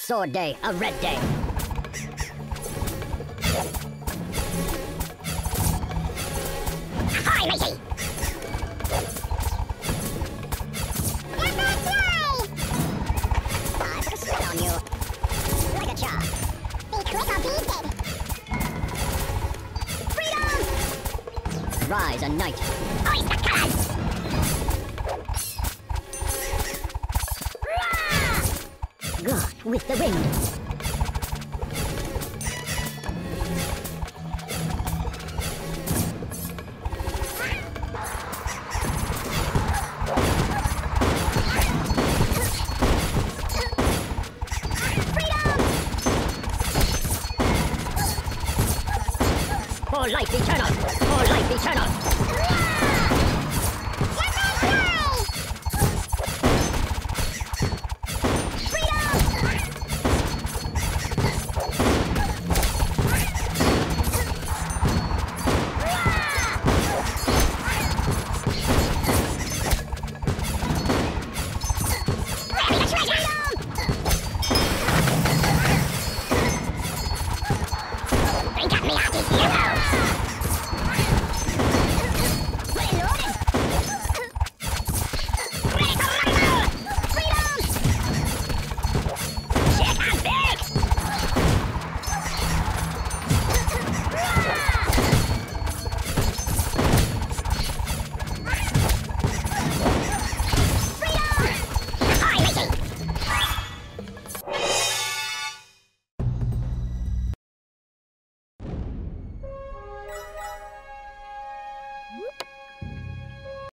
sword day, a red day. Ahoy, matey! I put a spell on you. Like a chop. Be quick or be dead. Freedom! Rise a knight. Oyster colors! God with the wind. For life eternal! For life eternal!